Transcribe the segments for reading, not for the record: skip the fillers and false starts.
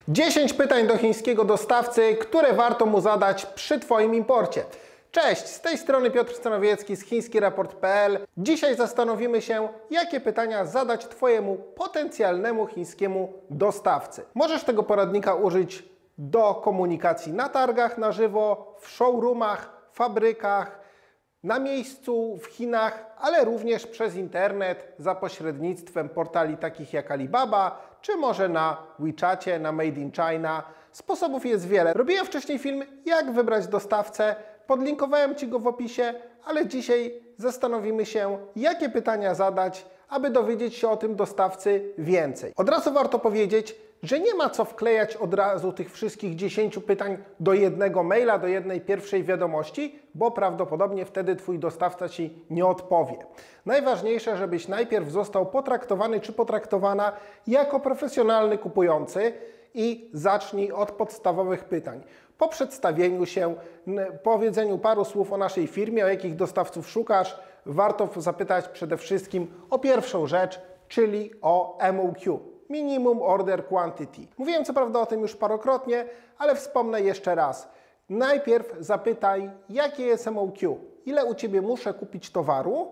10 pytań do chińskiego dostawcy, które warto mu zadać przy Twoim imporcie. Cześć, z tej strony Piotr Stanowiecki z chińskiraport.pl. Dzisiaj zastanowimy się, jakie pytania zadać Twojemu potencjalnemu chińskiemu dostawcy. Możesz tego poradnika użyć do komunikacji na targach na żywo, w showroomach, fabrykach, na miejscu w Chinach, ale również przez internet za pośrednictwem portali takich jak Alibaba, czy może na WeChacie, na Made in China. Sposobów jest wiele. Robiłem wcześniej film, jak wybrać dostawcę. Podlinkowałem Ci go w opisie, ale dzisiaj zastanowimy się, jakie pytania zadać, aby dowiedzieć się o tym dostawcy więcej. Od razu warto powiedzieć, że nie ma co wklejać od razu tych wszystkich 10 pytań do jednego maila, do jednej pierwszej wiadomości, bo prawdopodobnie wtedy Twój dostawca Ci nie odpowie. Najważniejsze, żebyś najpierw został potraktowany czy potraktowana jako profesjonalny kupujący i zacznij od podstawowych pytań. Po przedstawieniu się, powiedzeniu paru słów o naszej firmie, o jakich dostawców szukasz, warto zapytać przede wszystkim o pierwszą rzecz, czyli o MOQ. Minimum Order Quantity. Mówiłem co prawda o tym już parokrotnie, ale wspomnę jeszcze raz. Najpierw zapytaj, jakie jest MOQ. Ile u Ciebie muszę kupić towaru,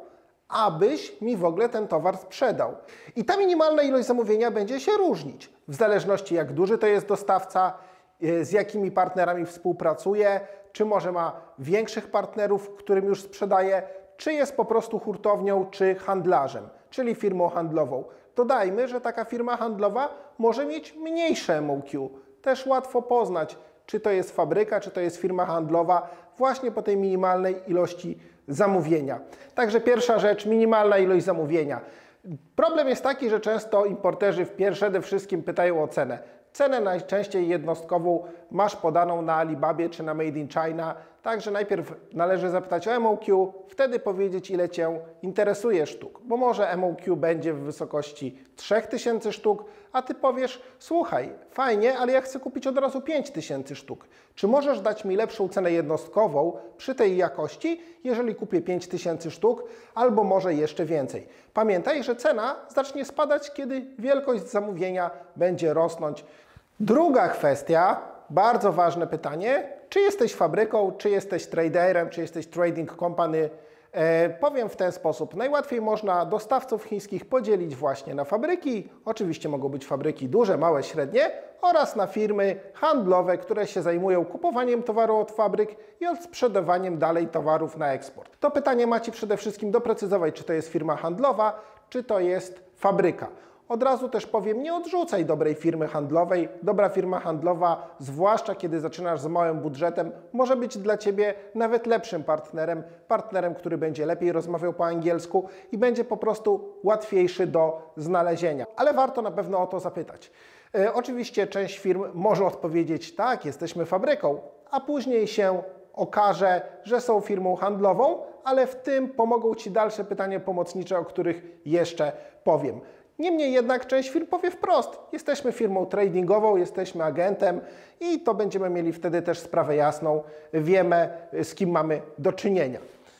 abyś mi w ogóle ten towar sprzedał. I ta minimalna ilość zamówienia będzie się różnić. W zależności jak duży to jest dostawca, z jakimi partnerami współpracuje, czy może ma większych partnerów, którym już sprzedaje, czy jest po prostu hurtownią, czy handlarzem, czyli firmą handlową. Dodajmy, że taka firma handlowa może mieć mniejsze MOQ. Też łatwo poznać, czy to jest fabryka, czy to jest firma handlowa, właśnie po tej minimalnej ilości zamówienia. Także pierwsza rzecz, minimalna ilość zamówienia. Problem jest taki, że często importerzy przede wszystkim pytają o cenę. Cenę najczęściej jednostkową masz podaną na Alibabie czy na Made in China, także najpierw należy zapytać o MOQ, wtedy powiedzieć, ile Cię interesuje sztuk, bo może MOQ będzie w wysokości 3000 sztuk, a Ty powiesz, słuchaj, fajnie, ale ja chcę kupić od razu 5000 sztuk. Czy możesz dać mi lepszą cenę jednostkową przy tej jakości, jeżeli kupię 5000 sztuk, albo może jeszcze więcej? Pamiętaj, że cena zacznie spadać, kiedy wielkość zamówienia będzie rosnąć. Druga kwestia, bardzo ważne pytanie, czy jesteś fabryką, czy jesteś traderem, czy jesteś trading company? Powiem w ten sposób, najłatwiej można dostawców chińskich podzielić właśnie na fabryki, oczywiście mogą być fabryki duże, małe, średnie, oraz na firmy handlowe, które się zajmują kupowaniem towaru od fabryk i odsprzedawaniem dalej towarów na eksport. To pytanie macie przede wszystkim doprecyzować, czy to jest firma handlowa, czy to jest fabryka. Od razu też powiem, nie odrzucaj dobrej firmy handlowej. Dobra firma handlowa, zwłaszcza kiedy zaczynasz z małym budżetem, może być dla Ciebie nawet lepszym partnerem, który będzie lepiej rozmawiał po angielsku i będzie po prostu łatwiejszy do znalezienia. Ale warto na pewno o to zapytać. Oczywiście część firm może odpowiedzieć, tak, jesteśmy fabryką, a później się okaże, że są firmą handlową, ale w tym pomogą Ci dalsze pytania pomocnicze, o których jeszcze powiem. Niemniej jednak część firm powie wprost, jesteśmy firmą tradingową, jesteśmy agentem i to będziemy mieli wtedy też sprawę jasną, wiemy z kim mamy do czynienia.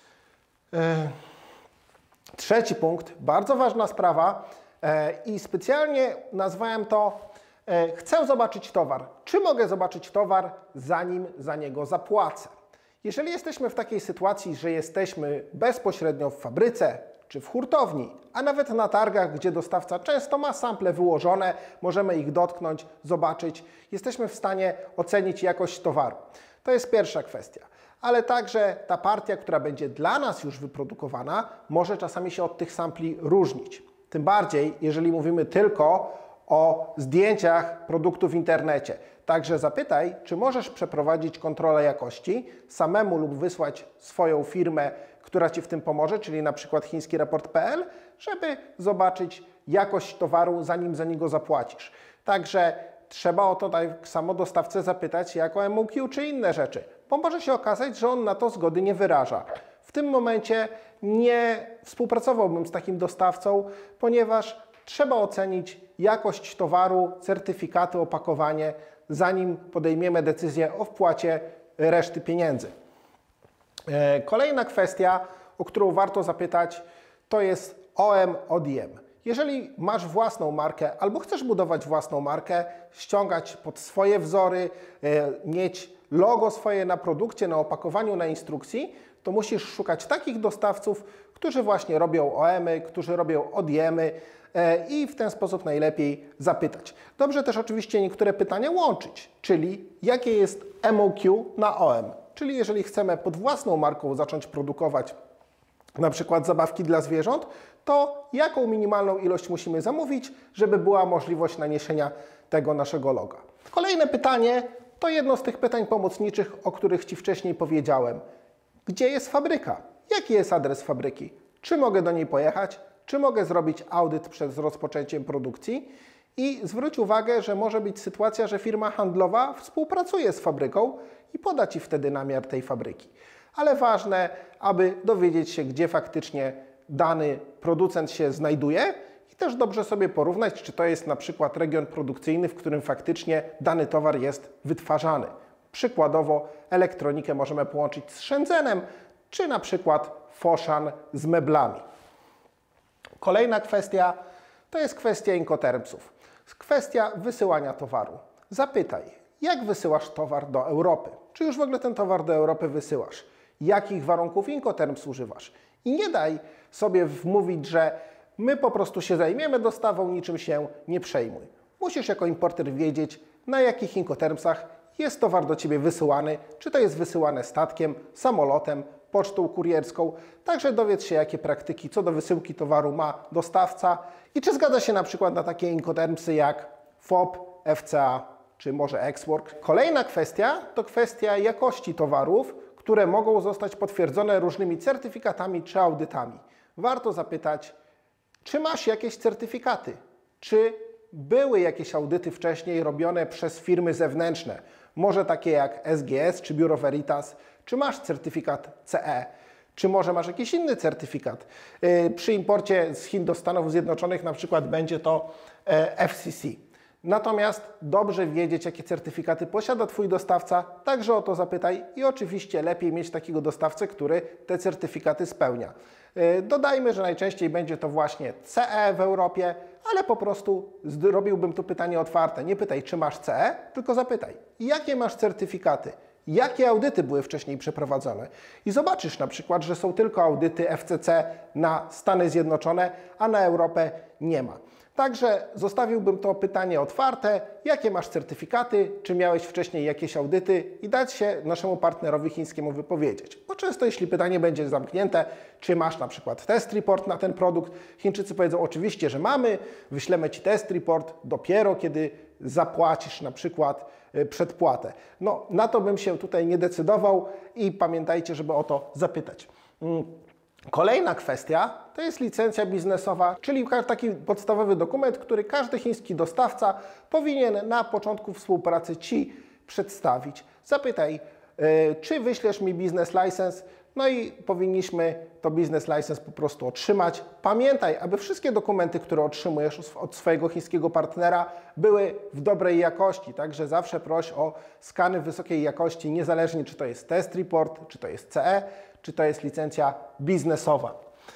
Trzeci punkt, bardzo ważna sprawa i specjalnie nazwałem to chcę zobaczyć towar. Czy mogę zobaczyć towar, zanim za niego zapłacę? Jeżeli jesteśmy w takiej sytuacji, że jesteśmy bezpośrednio w fabryce, czy w hurtowni, a nawet na targach, gdzie dostawca często ma sample wyłożone, możemy ich dotknąć, zobaczyć, jesteśmy w stanie ocenić jakość towaru. To jest pierwsza kwestia. Ale także ta partia, która będzie dla nas już wyprodukowana, może czasami się od tych sampli różnić. Tym bardziej, jeżeli mówimy tylko o zdjęciach produktu w internecie. Także zapytaj, czy możesz przeprowadzić kontrolę jakości samemu lub wysłać swoją firmę, która Ci w tym pomoże, czyli na przykład chińskiraport.pl, żeby zobaczyć jakość towaru, zanim za niego zapłacisz. Także trzeba o to tak samo dostawcę zapytać, jak o MOQ czy inne rzeczy, bo może się okazać, że on na to zgody nie wyraża. W tym momencie nie współpracowałbym z takim dostawcą, ponieważ trzeba ocenić jakość towaru, certyfikaty, opakowanie, zanim podejmiemy decyzję o wpłacie reszty pieniędzy. Kolejna kwestia, o którą warto zapytać, to jest OM, ODM. Jeżeli masz własną markę albo chcesz budować własną markę, ściągać pod swoje wzory, mieć logo swoje na produkcie, na opakowaniu, na instrukcji, to musisz szukać takich dostawców, którzy właśnie robią OEM-y, którzy robią ODM-y i w ten sposób najlepiej zapytać. Dobrze też oczywiście niektóre pytania łączyć, czyli jakie jest MOQ na OEM, czyli jeżeli chcemy pod własną marką zacząć produkować na przykład zabawki dla zwierząt, to jaką minimalną ilość musimy zamówić, żeby była możliwość naniesienia tego naszego loga. Kolejne pytanie to jedno z tych pytań pomocniczych, o których Ci wcześniej powiedziałem. Gdzie jest fabryka? Jaki jest adres fabryki? Czy mogę do niej pojechać? Czy mogę zrobić audyt przed rozpoczęciem produkcji? I zwróć uwagę, że może być sytuacja, że firma handlowa współpracuje z fabryką i poda Ci wtedy namiar tej fabryki. Ale ważne, aby dowiedzieć się, gdzie faktycznie dany producent się znajduje i też dobrze sobie porównać, czy to jest na przykład region produkcyjny, w którym faktycznie dany towar jest wytwarzany. Przykładowo elektronikę możemy połączyć z Shenzhenem, czy na przykład Foshan z meblami. Kolejna kwestia to jest kwestia Incotermsów. Kwestia wysyłania towaru. Zapytaj, jak wysyłasz towar do Europy? Czy już w ogóle ten towar do Europy wysyłasz? Jakich warunków Incoterms używasz? I nie daj sobie wmówić, że my po prostu się zajmiemy dostawą, niczym się nie przejmuj. Musisz jako importer wiedzieć, na jakich Incotermsach jest towar do Ciebie wysyłany, czy to jest wysyłane statkiem, samolotem, pocztą kurierską. Także dowiedz się, jakie praktyki co do wysyłki towaru ma dostawca i czy zgadza się na przykład na takie Incotermsy jak FOB, FCA czy może Exwork. Kolejna kwestia to kwestia jakości towarów, które mogą zostać potwierdzone różnymi certyfikatami czy audytami. Warto zapytać, czy masz jakieś certyfikaty? Czy były jakieś audyty wcześniej robione przez firmy zewnętrzne? Może takie jak SGS czy Bureau Veritas? Czy masz certyfikat CE? Czy może masz jakiś inny certyfikat? Przy imporcie z Chin do Stanów Zjednoczonych na przykład będzie to FCC. Natomiast dobrze wiedzieć, jakie certyfikaty posiada Twój dostawca, także o to zapytaj i oczywiście lepiej mieć takiego dostawcę, który te certyfikaty spełnia. Dodajmy, że najczęściej będzie to właśnie CE w Europie, ale po prostu zrobiłbym tu pytanie otwarte. Nie pytaj, czy masz CE, tylko zapytaj, jakie masz certyfikaty, jakie audyty były wcześniej przeprowadzone. I zobaczysz na przykład, że są tylko audyty FCC na Stany Zjednoczone, a na Europę nie ma. Także zostawiłbym to pytanie otwarte, jakie masz certyfikaty, czy miałeś wcześniej jakieś audyty i dać się naszemu partnerowi chińskiemu wypowiedzieć. Bo często jeśli pytanie będzie zamknięte, czy masz na przykład test report na ten produkt, Chińczycy powiedzą oczywiście, że mamy, wyślemy Ci test report dopiero kiedy zapłacisz na przykład przedpłatę. No na to bym się tutaj nie decydował i pamiętajcie, żeby o to zapytać. Kolejna kwestia to jest licencja biznesowa, czyli taki podstawowy dokument, który każdy chiński dostawca powinien na początku współpracy Ci przedstawić. Zapytaj, czy wyślesz mi business license, no i powinniśmy to business license po prostu otrzymać. Pamiętaj, aby wszystkie dokumenty, które otrzymujesz od swojego chińskiego partnera, były w dobrej jakości, także zawsze proś o skany wysokiej jakości, niezależnie czy to jest test report, czy to jest CE, czy to jest licencja biznesowa.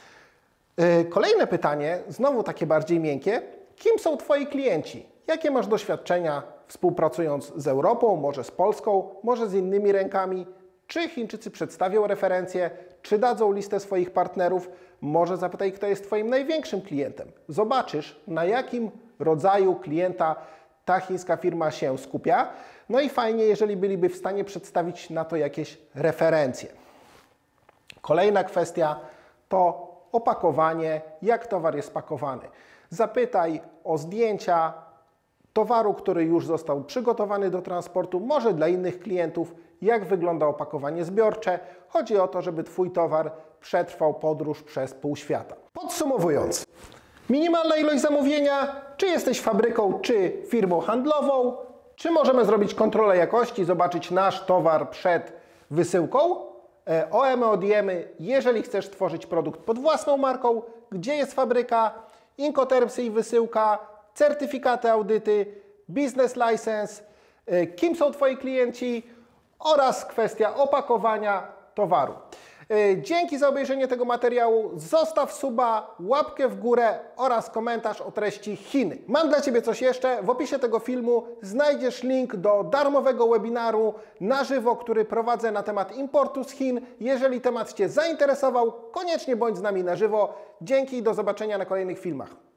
Kolejne pytanie, znowu takie bardziej miękkie. Kim są Twoi klienci? Jakie masz doświadczenia współpracując z Europą, może z Polską, może z innymi rękami? Czy Chińczycy przedstawią referencje? Czy dadzą listę swoich partnerów? Może zapytaj, kto jest Twoim największym klientem. Zobaczysz, na jakim rodzaju klienta ta chińska firma się skupia. No i fajnie, jeżeli byliby w stanie przedstawić na to jakieś referencje. Kolejna kwestia to opakowanie, jak towar jest pakowany. Zapytaj o zdjęcia towaru, który już został przygotowany do transportu, może dla innych klientów, jak wygląda opakowanie zbiorcze. Chodzi o to, żeby Twój towar przetrwał podróż przez pół świata. Podsumowując, minimalna ilość zamówienia, czy jesteś fabryką, czy firmą handlową, czy możemy zrobić kontrolę jakości, zobaczyć nasz towar przed wysyłką, OEM, ODM-y, jeżeli chcesz tworzyć produkt pod własną marką, gdzie jest fabryka, Incotermsy i wysyłka, certyfikaty, audyty, business license, kim są Twoi klienci oraz kwestia opakowania towaru. Dzięki za obejrzenie tego materiału. Zostaw suba, łapkę w górę oraz komentarz o treści Chiny. Mam dla Ciebie coś jeszcze. W opisie tego filmu znajdziesz link do darmowego webinaru na żywo, który prowadzę na temat importu z Chin. Jeżeli temat Cię zainteresował, koniecznie bądź z nami na żywo. Dzięki i do zobaczenia na kolejnych filmach.